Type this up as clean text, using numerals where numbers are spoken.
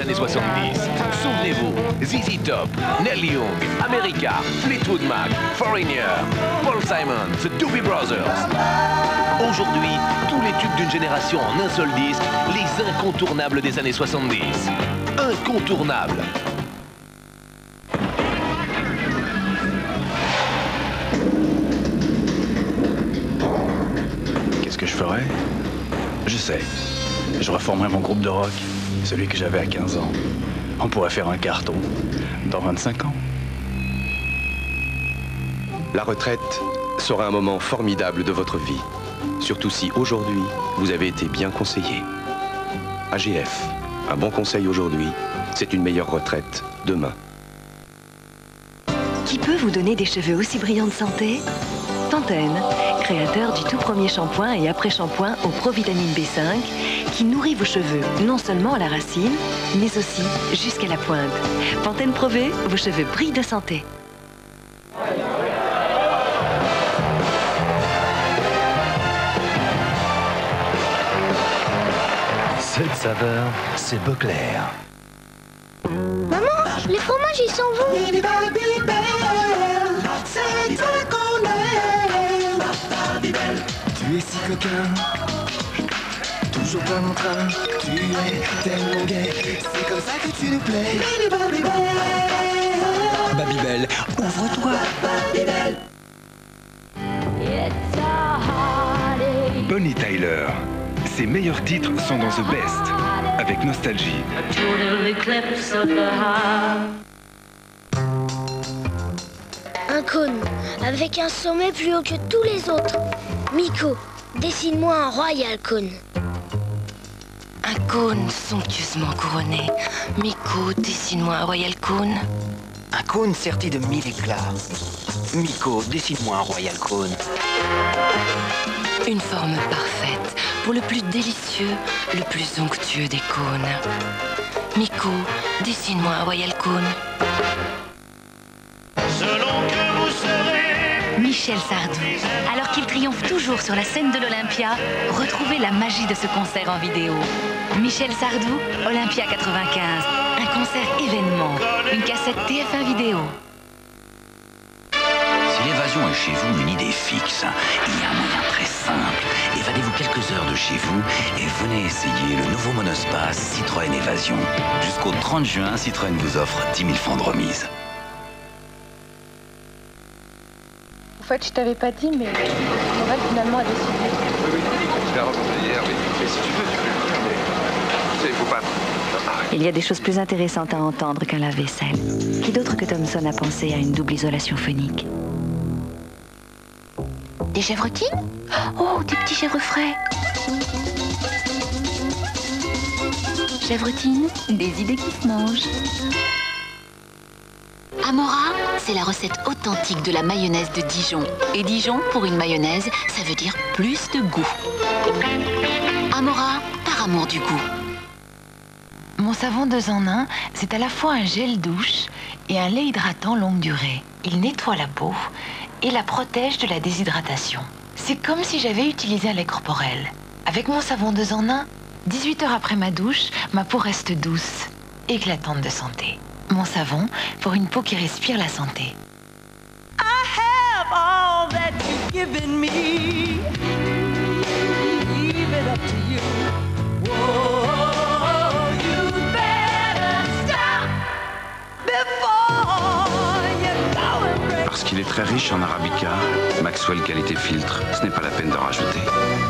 années 70. Souvenez-vous, ZZ Top, Neil Young, America, Fleetwood Mac, Foreigner, Paul Simon, The Doobie Brothers. Aujourd'hui, tous les tubes d'une génération en un seul disque, les incontournables des années 70. Incontournables. Qu'est-ce que je ferais? Je sais. Je reformerai mon groupe de rock, celui que j'avais à 15 ans. On pourrait faire un carton dans 25 ans. La retraite sera un moment formidable de votre vie. Surtout si aujourd'hui, vous avez été bien conseillé. AGF, un bon conseil aujourd'hui, c'est une meilleure retraite demain. Qui peut vous donner des cheveux aussi brillants de santé? Pantene, créateur du tout premier shampoing et après-shampoing au provitamine B5, qui nourrit vos cheveux non seulement à la racine, mais aussi jusqu'à la pointe. Pantene Pro V, vos cheveux brillent de santé. Cette saveur, c'est Beauclair. Maman, les fromages, ils s'en vont. Tu es si coquin, toujours pas mon train. Tu es tellement gay, c'est comme ça que tu nous plais. Babybel, ouvre-toi. Bonnie Tyler. Ses meilleurs titres sont dans The Best, avec Nostalgie. Un cône, avec un sommet plus haut que tous les autres. Miko, dessine-moi un royal cône. Un cône somptueusement couronné. Miko, dessine-moi un royal cône. Un cône serti de 1000 éclats. Miko, dessine-moi un royal cône. Une forme parfaite pour le plus délicieux, le plus onctueux des cônes. Miko, dessine-moi un royal cône. Selon que vous serez Michel Sardou. Alors qu'il triomphe toujours sur la scène de l'Olympia, retrouvez la magie de ce concert en vidéo. Michel Sardou, Olympia 95. Un concert événement. Une cassette TF1 vidéo. Si l'évasion est chez vous une idée fixe, il y a un moyen très simple. Évadez-vous quelques heures de chez vous et venez essayer le nouveau monospace Citroën Évasion. Jusqu'au 30 juin, Citroën vous offre 10 000 francs de remise. En fait, je t'avais pas dit, mais Morel finalement a décidé. Oui, je l'ai rencontré hier, oui. Mais si tu veux, tu peux le dire, mais tu sais, il faut pas. Il y a des choses plus intéressantes à entendre qu'un lave-vaisselle. Qui d'autre que Thomson a pensé à une double isolation phonique? Des chèvretines? Oh, des petits chèvres frais. Chèvretines, des idées qui se mangent. Amora, c'est la recette authentique de la mayonnaise de Dijon. Et Dijon, pour une mayonnaise, ça veut dire plus de goût. Amora, par amour du goût. Mon savon 2 en 1, c'est à la fois un gel douche et un lait hydratant longue durée. Il nettoie la peau et la protège de la déshydratation. C'est comme si j'avais utilisé un lait corporel. Avec mon savon 2 en 1, 18 heures après ma douche, ma peau reste douce, éclatante de santé. Mon savon pour une peau qui respire la santé. I have all that you've given me. Leave it up to you. Whoa, you better stop before you go and break. Parce qu'il est très riche en arabica, Maxwell qualité filtre, ce n'est pas la peine d'en rajouter.